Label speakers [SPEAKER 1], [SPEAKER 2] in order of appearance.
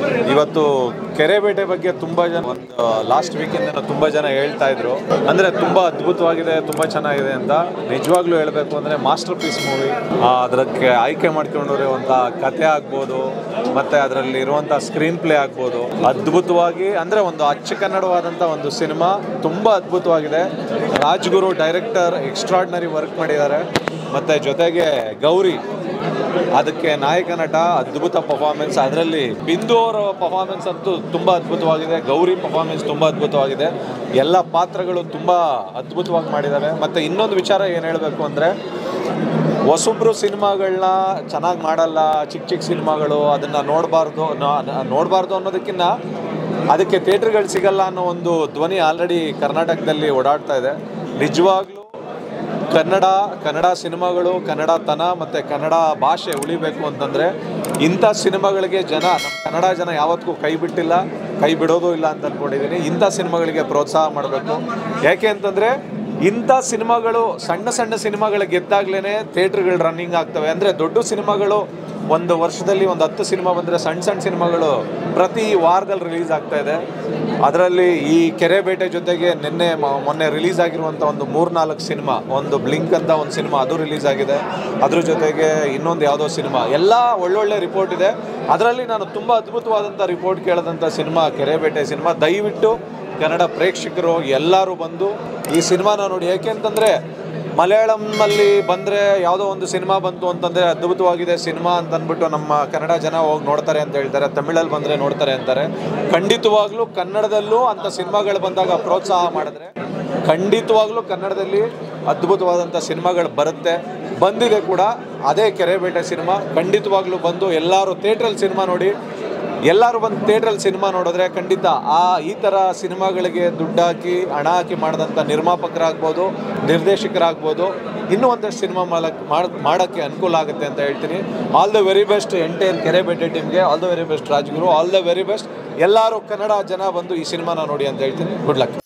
[SPEAKER 1] ಇವತ್ತು ಕೆರೆಬೇಟೆ ಬಗ್ಗೆ ತುಂಬಾ ಜನ ಒಂದು ಲಾಸ್ಟ್ ವೀಕಿಂದ ತುಂಬಾ ಜನ ಹೇಳ್ತಾ ಇದ್ರು, ಅಂದ್ರೆ ತುಂಬಾ ಅದ್ಭುತವಾಗಿದೆ, ತುಂಬಾ ಚೆನ್ನಾಗಿದೆ ಅಂತ. ನಿಜವಾಗ್ಲೂ ಹೇಳ್ಬೇಕು ಅಂದ್ರೆ ಮಾಸ್ಟರ್ ಪೀಸ್ ಮೂವಿ. ಅದಕ್ಕೆ ಆಯ್ಕೆ ಮಾಡ್ಕೊಂಡಿರುವಂತ ಕಥೆ ಆಗ್ಬೋದು, ಮತ್ತೆ ಅದರಲ್ಲಿ ಇರುವಂತ ಸ್ಕ್ರೀನ್ ಪ್ಲೇ ಆಗ್ಬೋದು, ಅದ್ಭುತವಾಗಿ ಅಂದ್ರೆ ಒಂದು ಅಚ್ಚ ಕನ್ನಡವಾದಂತ ಒಂದು ಸಿನಿಮಾ, ತುಂಬಾ ಅದ್ಭುತವಾಗಿದೆ. ರಾಜ್ಗುರು ಡೈರೆಕ್ಟರ್ ಎಕ್ಸ್ಟ್ರಾರ್ಡಿನರಿ ವರ್ಕ್ ಮಾಡಿದ್ದಾರೆ. ಮತ್ತೆ ಜೊತೆಗೆ ಗೌರಿ ಅದಕ್ಕೆ ನಾಯಕ ನಟ, ಅದ್ಭುತ ಪರ್ಫಾರ್ಮೆನ್ಸ್. ಅದರಲ್ಲಿ ಬಿಂದು ಅವರ ಪರ್ಫಾರ್ಮೆನ್ಸ್ ಅಂತೂ ತುಂಬ ಅದ್ಭುತವಾಗಿದೆ, ಗೌರಿ ಪರ್ಫಾರ್ಮೆನ್ಸ್ ತುಂಬ ಅದ್ಭುತವಾಗಿದೆ. ಎಲ್ಲ ಪಾತ್ರಗಳು ತುಂಬ ಅದ್ಭುತವಾಗಿ ಮಾಡಿದ್ದಾರೆ. ಮತ್ತು ಇನ್ನೊಂದು ವಿಚಾರ ಏನು ಹೇಳಬೇಕು ಅಂದರೆ, ಹೊಸಬ್ರು ಸಿನಿಮಾಗಳನ್ನ ಚೆನ್ನಾಗಿ ಮಾಡಲ್ಲ, ಚಿಕ್ಕ ಚಿಕ್ಕ ಸಿನಿಮಾಗಳು ಅದನ್ನು ನೋಡಬಾರ್ದು ಅನ್ನೋದಕ್ಕಿಂತ ಅದಕ್ಕೆ ಥಿಯೇಟ್ರ್ಗಳು ಸಿಗಲ್ಲ ಅನ್ನೋ ಒಂದು ಧ್ವನಿ ಆಲ್ರೆಡಿ ಕರ್ನಾಟಕದಲ್ಲಿ ಓಡಾಡ್ತಾ ಇದೆ. ನಿಜವಾಗ್ಲೂ ಕನ್ನಡ ಸಿನಿಮಾಗಳು, ಕನ್ನಡತನ ಮತ್ತು ಕನ್ನಡ ಭಾಷೆ ಉಳಿಬೇಕು ಅಂತಂದರೆ ಇಂಥ ಸಿನಿಮಾಗಳಿಗೆ ನಮ್ಮ ಕನ್ನಡ ಜನ ಯಾವತ್ತಿಗೂ ಕೈ ಬಿಟ್ಟಿಲ್ಲ, ಕೈ ಬಿಡೋದು ಇಲ್ಲ ಅಂತ ಅಂದ್ಕೊಂಡಿದ್ದೀನಿ. ಇಂಥ ಸಿನಿಮಾಗಳಿಗೆ ಪ್ರೋತ್ಸಾಹ ಮಾಡಬೇಕು. ಯಾಕೆ ಅಂತಂದರೆ ಇಂಥ ಸಿನಿಮಾಗಳು ಸಣ್ಣ ಸಿನಿಮಾಗಳು ಗೆದ್ದಾಗ್ಲೇ ಥಿಯೇಟ್ರ್ಗಳು ರನ್ನಿಂಗ್ ಆಗ್ತವೆ. ಅಂದರೆ ದೊಡ್ಡ ಸಿನಿಮಾಗಳು ಒಂದು ವರ್ಷದಲ್ಲಿ ಒಂದು 10 ಸಿನಿಮಾ ಬಂದರೆ ಸಣ್ಣ ಸಿನಿಮಾಗಳು ಪ್ರತಿ ವಾರದಲ್ಲಿ ರಿಲೀಸ್ ಆಗ್ತಾ ಇದೆ. ಅದರಲ್ಲಿ ಈ ಕೆರೆಬೇಟೆ ಜೊತೆಗೆ ಮೊನ್ನೆ ರಿಲೀಸ್ ಆಗಿರುವಂಥ ಒಂದು 3-4 ಸಿನಿಮಾ, ಒಂದು ಬ್ಲಿಂಕ್ ಅಂತ ಒಂದು ಸಿನಿಮಾ ಅದು ರಿಲೀಸ್ ಆಗಿದೆ. ಅದ್ರ ಜೊತೆಗೆ ಇನ್ನೊಂದು ಯಾವುದೋ ಸಿನಿಮಾ, ಎಲ್ಲ ಒಳ್ಳೊಳ್ಳೆ ರಿಪೋರ್ಟ್ ಇದೆ. ಅದರಲ್ಲಿ ನಾನು ತುಂಬ ಅದ್ಭುತವಾದಂಥ ರಿಪೋರ್ಟ್ ಕೇಳಿದಂಥ ಸಿನಿಮಾ ಕೆರೆಬೇಟೆ ಸಿನಿಮಾ. ದಯವಿಟ್ಟು ಕನ್ನಡ ಪ್ರೇಕ್ಷಕರು ಎಲ್ಲರೂ ಬಂದು ಈ ಸಿನಿಮಾನ ನೋಡಿ. ಯಾಕೆ ಅಂತಂದರೆ ಮಲಯಾಳಂನಲ್ಲಿ ಬಂದರೆ ಯಾವುದೋ ಒಂದು ಸಿನಿಮಾ ಬಂತು ಅಂತಂದರೆ ಅದ್ಭುತವಾಗಿದೆ ಸಿನಿಮಾ ಅಂತ ಅಂದ್ಬಿಟ್ಟು ನಮ್ಮ ಕನ್ನಡ ಜನ ಹೋಗಿ ನೋಡ್ತಾರೆ ಅಂತ ಹೇಳ್ತಾರೆ, ತಮಿಳಲ್ಲಿ ಬಂದರೆ ನೋಡ್ತಾರೆ ಅಂತಾರೆ. ಖಂಡಿತವಾಗ್ಲೂ ಕನ್ನಡದಲ್ಲೂ ಅಂಥ ಸಿನಿಮಾಗಳು ಬಂದಾಗ ಪ್ರೋತ್ಸಾಹ ಮಾಡಿದ್ರೆ ಖಂಡಿತವಾಗ್ಲೂ ಕನ್ನಡದಲ್ಲಿ ಅದ್ಭುತವಾದಂಥ ಸಿನಿಮಾಗಳು ಬಂದಿದೆ ಕೂಡ. ಅದೇ ಕೆರೆಬೇಟೆ ಸಿನಿಮಾ. ಖಂಡಿತವಾಗ್ಲೂ ಬಂದು ಎಲ್ಲರೂ ಥಿಯೇಟ್ರಲ್ಲಿ ಸಿನಿಮಾ ನೋಡಿ. ಎಲ್ಲರೂ ಬಂದು ಥಿಯೇಟ್ರಲ್ಲಿ ಸಿನಿಮಾ ನೋಡಿದ್ರೆ ಖಂಡಿತ ಈ ಥರ ಸಿನಿಮಾಗಳಿಗೆ ದುಡ್ಡು ಹಾಕಿ ಹಣ ಹಾಕಿ ಮಾಡಿದಂಥ ನಿರ್ಮಾಪಕರಾಗ್ಬೋದು, ನಿರ್ದೇಶಕರಾಗ್ಬೋದು, ಇನ್ನೂ ಒಂದಷ್ಟು ಸಿನಿಮಾ ಮಾಡೋಕ್ಕೆ ಅನುಕೂಲ ಆಗುತ್ತೆ ಅಂತ ಹೇಳ್ತೀನಿ. All the very best entire Kerebete ಟೀಮ್ಗೆ. All the very best Rajguru. All the very best. ಎಲ್ಲರೂ ಕನ್ನಡ ಜನ ಬಂದು ಈ ಸಿನಿಮಾನ ನೋಡಿ ಅಂತ ಹೇಳ್ತೀನಿ. Good luck.